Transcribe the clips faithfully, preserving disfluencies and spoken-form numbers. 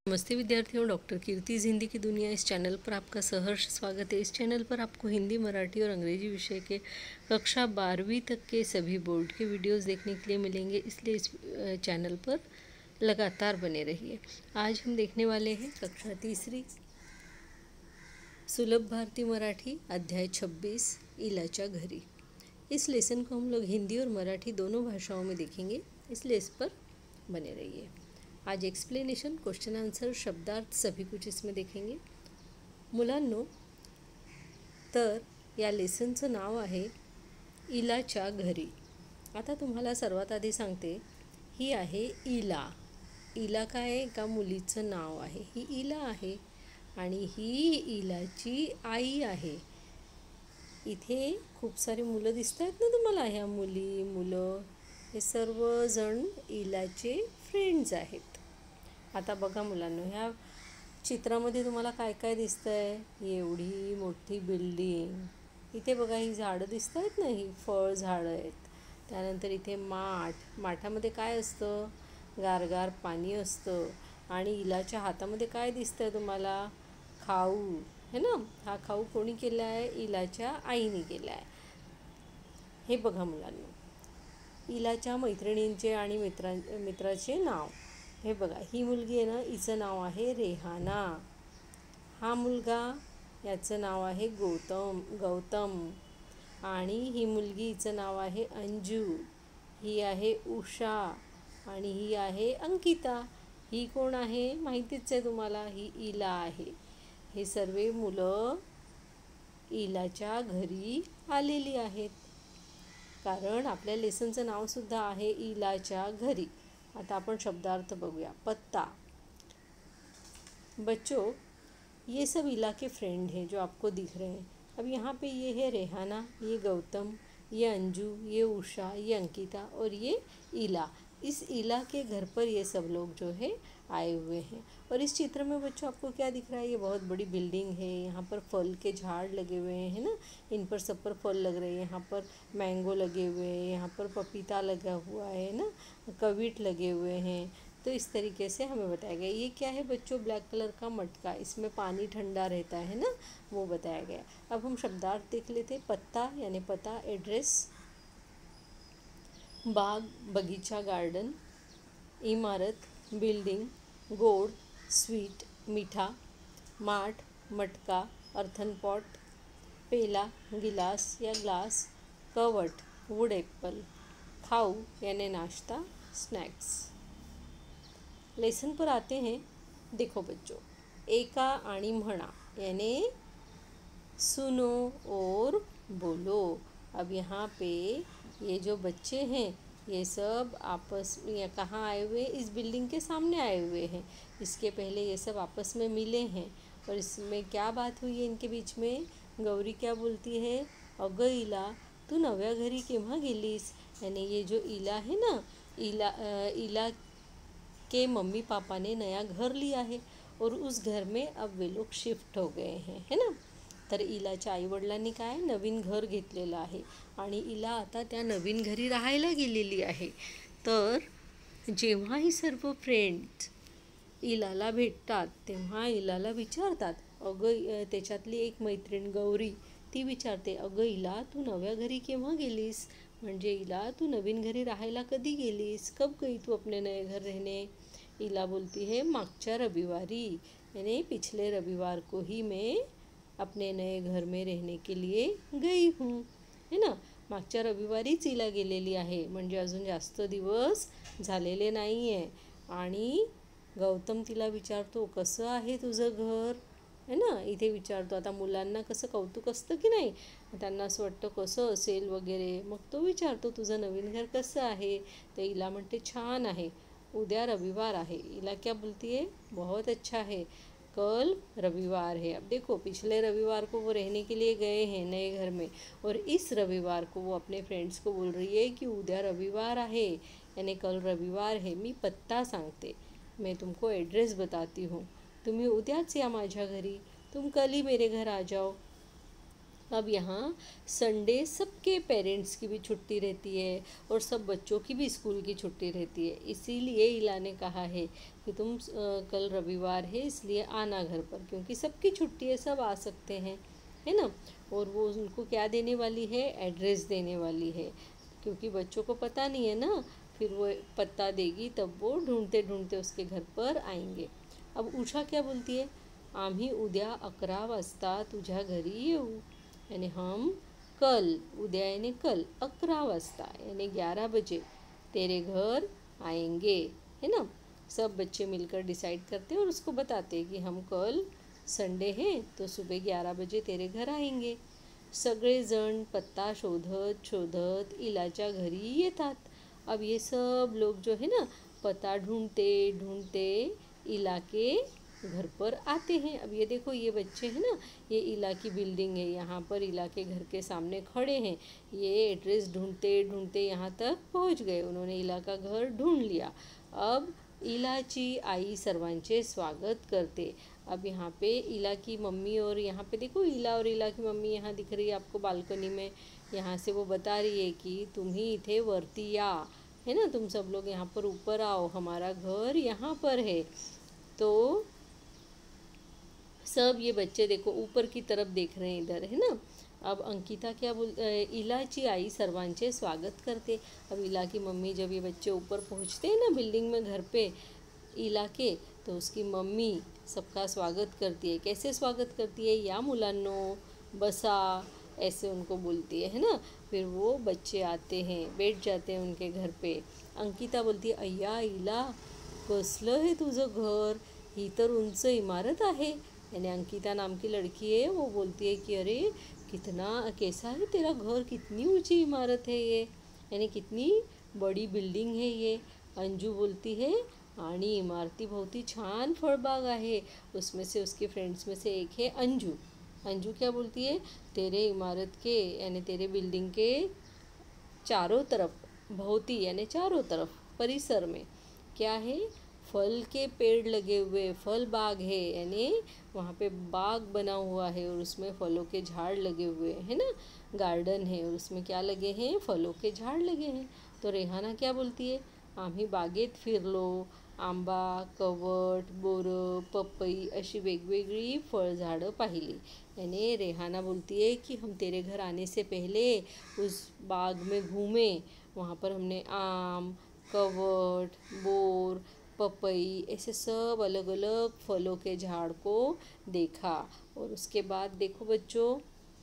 नमस्ते विद्यार्थियों, डॉक्टर कीर्तिज हिंदी की दुनिया इस चैनल पर आपका सहर्ष स्वागत है। इस चैनल पर आपको हिंदी, मराठी और अंग्रेजी विषय के कक्षा बारहवीं तक के सभी बोर्ड के वीडियोस देखने के लिए मिलेंगे, इसलिए इस चैनल पर लगातार बने रहिए। आज हम देखने वाले हैं कक्षा तीसरी सुलभ भारती मराठी अध्याय छब्बीस इलाच्या घरी। इस लेसन को हम लोग हिंदी और मराठी दोनों भाषाओं में देखेंगे, इसलिए इस पर बने रहिए। आज एक्सप्लेनेशन, क्वेश्चन आन्सर, शब्दार्थ सभी कुछ इसमें देखेंगे। मुलांनो, तर या लेसनचं नाव आहे इलाच्या घरी। आता तुम्हाला सर्वात आधी सांगते, ही आहे इला। इला काय आहे? एका मुलीचं नाव आहे। ही इला आहे आणि ही इलाची आई आहे। इथे खूप सारे मुलं दिसत आहेत ना तुम्हाला, ह्या मुली मुलं हे सर्वजण इलाचे फ्रेंड्स आहेत। आता बघा मुलांनो, ह्या चित्रामध्ये तुम्हाला काय काय दिसतंय? एवढी मोठी बिल्डिंग, इथे बघा ही झाडं दिसत आहेत ना, ही फळ झाडं आहेत। त्यानंतर इथे माठ, माठामध्ये काय असतं? गारगार पाणी असतं। आणि इलाच्या हातामध्ये काय दिसतंय तुम्हाला? खाऊ है ना। हा खाऊ कोणी केला आहे? इलाच्या आईने केला आहे। हे बघा मुलांनो, इलाच्या मैत्रिणींचे आणि मित्रा मित्राचे नाव हे बघा। ही मुलगी आहे ना, हिचं नाव आहे रेहाना। हा मुलगा, याचं नाव आहे गौतम गौतम आणि ही मुलगी, हिचं नाव आहे अंजू। ही आहे उषा आणि ही आहे अंकिता। ही कोण आहे? माहितीच आहे तुम्हाला, ही इला आहे। हे सर्व मुलं इलाच्या घरी आलेली आहेत, कारण आपल्या लेसनचं नावसुद्धा आहे इलाच्या घरी। आता अपन शब्दार्थ बघूया। पत्ता। बच्चों, ये सब इला के फ्रेंड हैं जो आपको दिख रहे हैं। अब यहाँ पे ये है रेहाना, ये गौतम, ये अंजू, ये उषा, ये अंकिता और ये इला। इस इला के घर पर ये सब लोग जो है आए हुए हैं। और इस चित्र में बच्चों आपको क्या दिख रहा है? ये बहुत बड़ी बिल्डिंग है। यहाँ पर फल के झाड़ लगे हुए हैं ना, इन पर सब पर फल लग रहे हैं। यहाँ पर मैंगो लगे हुए हैं, यहाँ पर पपीता लगा हुआ है ना, कविट लगे हुए हैं। तो इस तरीके से हमें बताया गया। ये क्या है बच्चों? ब्लैक कलर का मटका, इसमें पानी ठंडा रहता है ना, वो बताया गया। अब हम शब्दार्थ देख लेते। पत्ता यानी पता, एड्रेस। बाग, बगीचा, गार्डन। इमारत, बिल्डिंग। गोड, स्वीट, मीठा। माठ, मटका, अर्थन पॉट। पेला, गिलास या ग्लास। कवट, वुड एप्पल। खाऊ यानी नाश्ता, स्नैक्स। लेसन पर आते हैं। देखो बच्चों, एका आणि म्हणा यानी सुनो और बोलो। अब यहाँ पे ये जो बच्चे हैं, ये सब आपस में कहाँ आए हुए? इस बिल्डिंग के सामने आए हुए हैं। इसके पहले ये सब आपस में मिले हैं और इसमें क्या बात हुई है इनके बीच में? गौरी क्या बोलती है? अगं इला, तू नव्या घरी केव्हा गेलीस? यानी ये जो इला है ना, इला इला के मम्मी पापा ने नया घर लिया है और उस घर में अब वे लोग शिफ्ट हो गए हैं, है ना। तर इलाच्या आईवडिलांनी काय नवीन घर घेतलेलं आहे आणि इला आता त्या नवीन घरी राहायला गेलेली आहे। तर जेव्हा ही सर्व फ्रेंड्स इलाला भेटतात तेव्हा इलाला विचारतात, अगं त्याच्यातली एक मैत्रीण गौरी ती विचारते, अगं इला, तू नव्या घरी केव्हा गेलीस? म्हणजे इला, तू नवीन घरी राहायला कधी गेलीस? कब गई तू अपने नए घर रहने? इला बोलती है, मागच्या रविवारी, यानी पिछले रविवार को ही मैं अपने नए घर में रहने के लिए गई हूँ, है ना। मागच्या रविवारीच इला गेलेली आहे, म्हणजे अजून जास्त दिवस झालेले नाही आहे। आणि गौतम तिला विचारतो, कसं आहे तुझं घर, है ना। इथे विचारतो। आता मुलांना कसं कौतुक असतं की नाही, त्यांना असं वाटतं कसं असेल वगैरे, मग तो विचारतो तुझं नवीन घर कसं आहे? तर इला म्हणते छान आहे, उद्या रविवार आहे। इला क्या बोलती है? बहुत अच्छा है, कल रविवार है। अब देखो, पिछले रविवार को वो रहने के लिए गए हैं नए घर में और इस रविवार को वो अपने फ्रेंड्स को बोल रही है कि उद्या रविवार आहे, यानी कल रविवार है। मी पत्ता सांगते, मैं तुमको एड्रेस बताती हूँ, तुम्ही उद्याच या माझ्या घरी, तुम कल ही मेरे घर आ जाओ। अब यहाँ संडे सबके पेरेंट्स की भी छुट्टी रहती है और सब बच्चों की भी स्कूल की छुट्टी रहती है। इसीलिए इला ने कहा है कि तुम अ, कल रविवार है इसलिए आना घर पर, क्योंकि सबकी छुट्टी है, सब आ सकते हैं, है ना। और वो उनको क्या देने वाली है, एड्रेस देने वाली है, क्योंकि बच्चों को पता नहीं है ना, फिर वो पता देगी तब वो ढूंढते ढूंढते उसके घर पर आएंगे। अब उषा क्या बोलती है, आम्ही उद्या अकरा वाजता तुझ्या घरी येऊ, यानी हम कल, उद्या यानी कल, अकरा वाजता यानी ग्यारह बजे तेरे घर आएंगे, है ना। सब बच्चे मिलकर डिसाइड करते हैं और उसको बताते हैं कि हम कल संडे हैं तो सुबह ग्यारह बजे तेरे घर आएंगे। सगळेजण पत्ता शोधत शोधत इलाच्या घरी येतात। अब ये सब लोग जो है ना पता ढूंढते ढूंढते इला के घर पर आते हैं। अब ये देखो ये बच्चे हैं ना, ये इला की बिल्डिंग है, यहाँ पर इला के घर के सामने खड़े हैं। ये एड्रेस ढूंढते ढूंढते यहाँ तक पहुँच गए, उन्होंने इला का घर ढूंढ लिया। अब इलाची आई सर्वांचे स्वागत करते। अब यहाँ पे इला की मम्मी, और यहाँ पे देखो इला और इला की मम्मी यहाँ दिख रही है आपको बालकनी में। यहाँ से वो बता रही है कि तुम ही इथे वरती या, है ना, तुम सब लोग यहाँ पर ऊपर आओ, हमारा घर यहाँ पर है। तो सब ये बच्चे देखो ऊपर की तरफ देख रहे हैं इधर, है ना। अब अंकिता क्या बोल, इलाची आई सर्वांचे स्वागत करते। अब इला की मम्मी जब ये बच्चे ऊपर पहुँचते हैं ना बिल्डिंग में घर पे इला के, तो उसकी मम्मी सबका स्वागत करती है। कैसे स्वागत करती है, या मुलांनो बसा, ऐसे उनको बोलती है है ना। फिर वो बच्चे आते हैं, बैठ जाते हैं उनके घर पे। अंकिता बोलती है, अय्या इला कसलं है तुझं घर, ही तर उंच इमारत आहे। यानी अंकिता नाम की लड़की है, वो बोलती है कि अरे कितना कैसा है तेरा घर, कितनी ऊंची इमारत है ये, यानी कितनी बड़ी बिल्डिंग है ये। अंजू बोलती है, आणि इमारतीभोवती छान फळबाग आहे। उसमें से उसके फ्रेंड्स में से एक है अंजू। अंजू क्या बोलती है, तेरे इमारत के यानी तेरे बिल्डिंग के चारों तरफ, भोवती यानी चारों तरफ परिसर में क्या है, फल के पेड़ लगे हुए, फल बाग है, यानी वहाँ पे बाग बना हुआ है और उसमें फलों के झाड़ लगे हुए हैं ना, गार्डन है और उसमें क्या लगे हैं, फलों के झाड़ लगे हैं। तो रेहाना क्या बोलती है, आम्ही बागेत फिरलो, आंबा, कवट, बोरं, पपई अशी वेगवेगळी फळझाडं पाहिली। यानी रेहाना बोलती है कि हम तेरे घर आने से पहले उस बाग में घूमे, वहाँ पर हमने आम, कवट, बोर, पपई ऐसे सब अलग अलग फलों के झाड़ को देखा। और उसके बाद देखो बच्चों,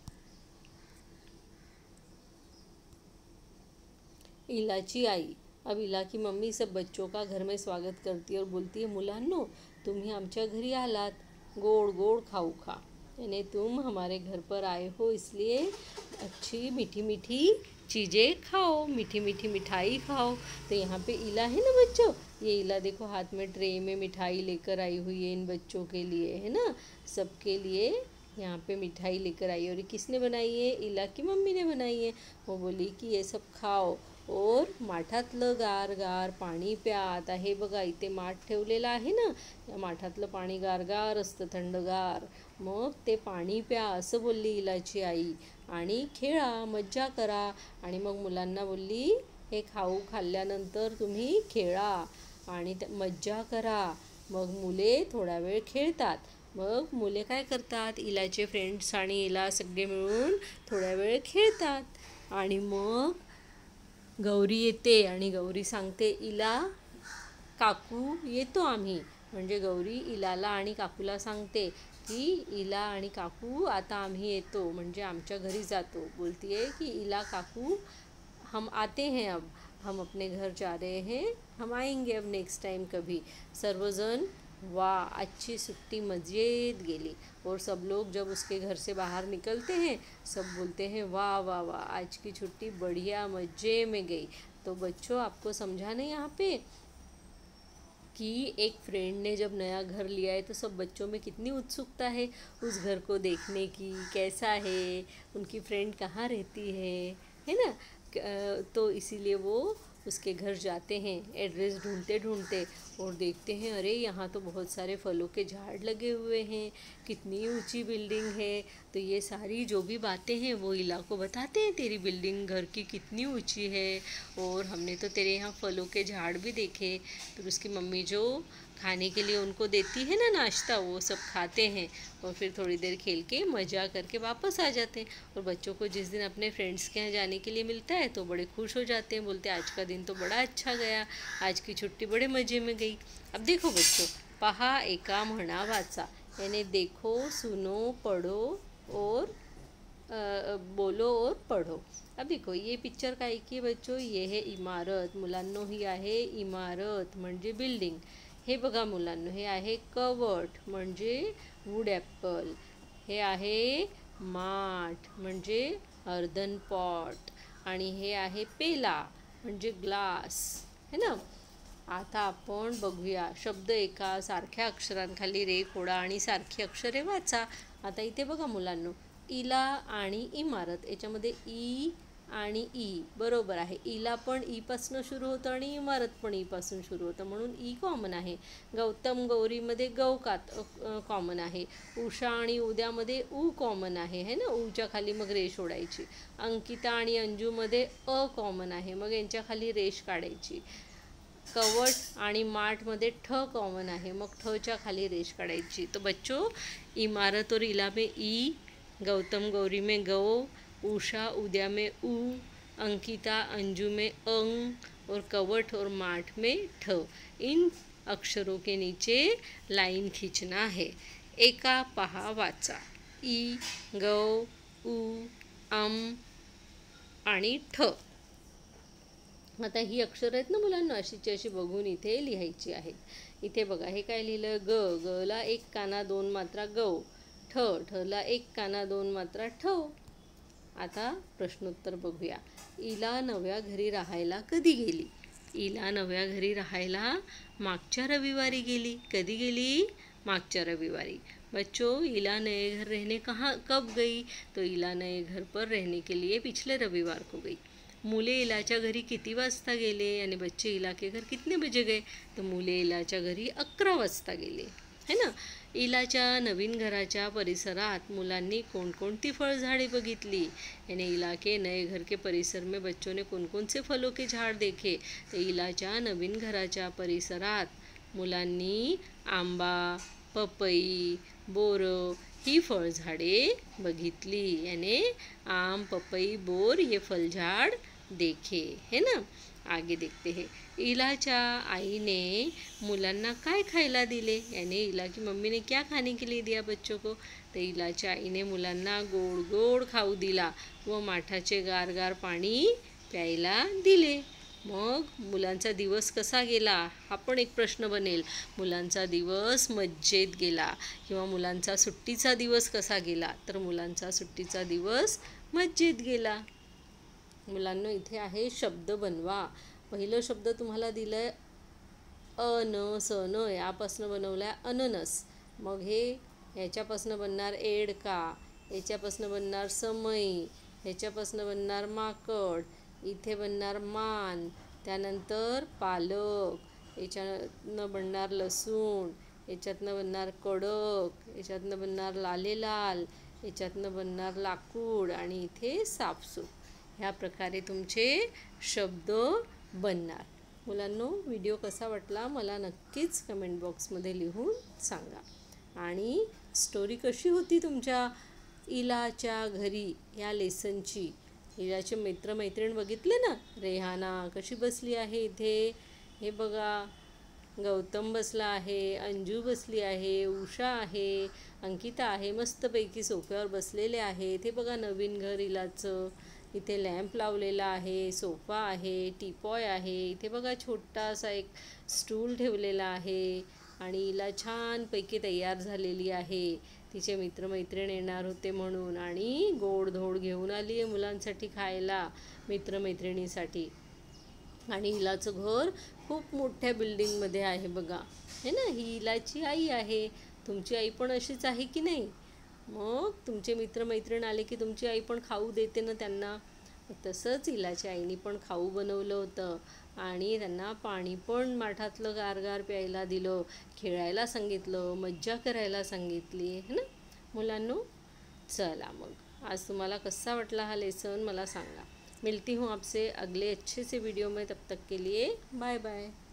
इलाची आई, अब इला की मम्मी सब बच्चों का घर में स्वागत करती है और बोलती है, मुलांनो तुम्ही आमच्या घरी आलात, गोड गोड खाऊ खा, यानी तुम हमारे घर पर आए हो इसलिए अच्छी मीठी मीठी चीज़ें खाओ, मीठी मीठी मिठाई खाओ। तो यहाँ पे इला है ना बच्चों, ये इला देखो हाथ में ट्रे में मिठाई लेकर आई हुई है इन बच्चों के लिए, है ना, सबके लिए यहाँ पे मिठाई लेकर आई है। और ये किसने बनाई है, इला की मम्मी ने बनाई है। वो बोली कि ये सब खाओ और माठातलं गार गार पाणी प्या। आता हे बघा इथे माठ ठेवलेला आहे ना, या माठातलं पाणी गारगार असतं, थंडगार, मग ते पाणी प्या असं बोलली इलाची आई, आणि खेळा, मज्जा करा। आणि मग मुलांना बोलली, हे खाऊ खाल्ल्यानंतर तुम्ही खेळा आणि मज्जा करा। मग मुले थोडा वेळ खेळतात, मग मुले काय करतात, इलाचे फ्रेंड्स आणि इला सगळे मिळून थोड्या वेळ खेळतात। आणि मग गौरी येते आणि गौरी सांगते, इला काकू येतो आम्ही, म्हणजे गौरी इलाला आणि काकूला सांगते की इला आणि काकू आता आम्ही येतो, म्हणजे आमच्या घरी जातो। बोलती है कि इला काकू हम आते हैं, अब हम अपने घर जा रहे हैं, हम आएंगे अब नेक्स्ट टाइम कभी। सर्वजन वाह अच्छी छुट्टी मज़ेद गेली। और सब लोग जब उसके घर से बाहर निकलते हैं सब बोलते हैं, वाह वाह वाह आज की छुट्टी बढ़िया मज़े में गई। तो बच्चों आपको समझा नहीं यहाँ पे कि एक फ्रेंड ने जब नया घर लिया है तो सब बच्चों में कितनी उत्सुकता है उस घर को देखने की, कैसा है, उनकी फ्रेंड कहाँ रहती है है ना। तो इसीलिए वो उसके घर जाते हैं एड्रेस ढूंढते ढूंढते और देखते हैं अरे यहाँ तो बहुत सारे फलों के झाड़ लगे हुए हैं, कितनी ऊंची बिल्डिंग है। तो ये सारी जो भी बातें हैं वो इला को बताते हैं, तेरी बिल्डिंग घर की कितनी ऊंची है और हमने तो तेरे यहाँ फलों के झाड़ भी देखे। फिर उसकी मम्मी जो खाने के लिए उनको देती है ना नाश्ता, वो सब खाते हैं और फिर थोड़ी देर खेल के मज़ा करके वापस आ जाते हैं। और बच्चों को जिस दिन अपने फ्रेंड्स के यहाँ जाने के लिए मिलता है तो बड़े खुश हो जाते हैं, बोलते हैं आज का दिन तो बड़ा अच्छा गया, आज की छुट्टी बड़े मज़े में गई। अब देखो बच्चों, पहा एका म्हणा वाचा, यानी देखो सुनो पढ़ो और आ, बोलो और पढ़ो। अब देखो ये पिक्चर काय की आहे बच्चो, ये है इमारत। मुलांनो ही आहे इमारत म्हणजे बिल्डिंग। हे बघा मुलांनो, हे आहे कवट म्हणजे वूड ॲपल, हे आहे माठ म्हणजे अर्धन पॉट, आणि हे आहे पेला म्हणजे ग्लास, है ना। आता आपण बघूया शब्द एका सारख्या अक्षरांखाली रेख ओढा आणि सारखी अक्षरे वाचा। आता इथे बघा मुलांनो, इला आणि इमारत याच्यामध्ये ई आणि ई बरोबर आहे। इला पण ई पासून सुरू होतं आणि इमारत पण ई पासून सुरू होतं, म्हणून ई कॉमन आहे। गौतम गौरीमध्ये गौकात कॉमन आहे। उषा आणि उद्यामध्ये ऊ कॉमन आहे, है ना, ऊच्या खाली मग रेष ओढायची। अंकिता आणि अंजूमध्ये अ कॉमन आहे, मग यांच्या खाली रेष काढायची। कवट आणि माठमध्ये ठ कॉमन आहे, मग ठच्या खाली रेष काढायची। तो बच्चों, इमारत और इला में ई, गौतम गौरी में गौ, उषा उद्या में ऊ, अंकिता अंजू में अंग और कवट और माठ में ठ। इन अक्षरों के नीचे लाइन खींचना है। एका पहा वाचा, ई, गौ, ऊ, अम आणि ठ। आता ही अक्षर आहेत ना मुलांना, अशीची अशी बघून इथे लिहायची आहेत। इथे बघा हे काय लिहिलं, ग, गला एक काना दोन मात्रा गौ, ठ, ठला एक काना दोन मात्रा ठव। आता प्रश्नोत्तर बघूया। इला नव्या घरी राहायला कधी गेली? इला नव्या घरी राहायला मागच्या रविवारी गेली। कधी गेली? मागच्या रविवारी। बच्चों, इला नए घर रहने कहाँ कब गई? तो इला नए घर पर रहने के लिए पिछले रविवार को गई। मुले इलाच्या घरी किती वाजता गेले, यानी बच्चे इला के घर कितने बजे गए? तो मुले इलाच्या घरी अकरा वाजता गेले, है ना। इलाच्या नवीन घराच्या परिसरात मुलांनी कोणकोणती फळझाडे बघितली, यानी इला के नए घर के परिसर में बच्चों ने कौन कौन से फलों के झाड़ देखे? तो इलाच्या नवीन घराच्या परिसरात मुलांनी आंबा, पपई, बोर ही फळझाडे बघितली, यानी आम, पपई, बोर ये फलझाड़ देखे, है ना। आगे देखते हैं। इलाच्या आईने मुलांना काय खायला दिले, यानी इला की मम्मी ने क्या खाने के लिए दिया बच्चों को? तो इलाच्या आईने मुलांना गोड गोड खाऊ दिला व माठाचे गारगार पाणी प्यायला दिले। मग मुलांचा दिवस कसा गेला हा पण एक प्रश्न बनेल। मुलांचा दिवस मज्जेत गेला किंवा मुलांचा सुट्टीचा दिवस कसा गेला? तर मुलांचा सुट्टीचा दिवस मज्जेत गेला। मुलांनो, इथे आहे शब्द बनवा। पहिलं शब्द तुम्हाला दिलंय अ न स न, यापासून बनवलाय अननस। मग हे ह्याच्यापासून बनणार एडका, याच्यापासून बनणार समई, ह्याच्यापासून बनणार माकड, इथे बनणार मान, त्यानंतर पालक, याच्यातनं बनणार लसूण, याच्यातनं बनणार कडक, याच्यातनं बनणार लाले लाल, याच्यातनं बनणार लाकूड आणि इथे सापसूप। ह्या प्रकारे तुमचे शब्द बनणार। मुलांनो, व्हिडिओ कसा वाटला मला नक्कीच कमेंट बॉक्समध्ये लिहून सांगा। आणि स्टोरी कशी होती तुमच्या इलाच्या घरी या लेसनची? इलाचे मित्रमैत्रीण बघितले ना, रेहाना कशी बसली आहे इथे, हे बघा, गौतम बसला आहे, अंजू बसली आहे, उषा आहे, अंकिता आहे, मस्तपैकी सोफ्यावर बसलेले आहेत। हे बघा नवीन घर इलाचं, इथे लॅम्प लावलेला आहे, सोफा आहे, टीपॉय आहे, इथे बघा छोटासा एक स्टूल ठेवलेला आहे आणि इला छानपैकी तयार झालेली आहे। तिचे मित्रमैत्रीण येणार होते म्हणून, आणि गोडधोड घेऊन आली आहे मुलांसाठी खायला, मित्रमैत्रिणीसाठी। आणि इलाचं घर खूप मोठ्या बिल्डिंगमध्ये आहे बघा, है ना। ही इलाची आई आहे। तुमची आई पण अशीच आहे की नाही? मग तुमचे मित्रमैत्रीण आले की तुमची आई पण खाऊ देते ना त्यांना। तसंच इलाच्या आईने पण खाऊ बनवलं होतं आणि त्यांना पाणी पण माठातलं गारगार प्यायला दिलं, खेळायला सांगितलं, मज्जा करायला सांगितली है ना मुलांनो. चला मग आज तुम्हाला कसा वाटला हा लेसन मला सांगा. मिलती हूँ आपसे अगले अच्छे से वीडियो में, तब तक के लिए बाय बाय.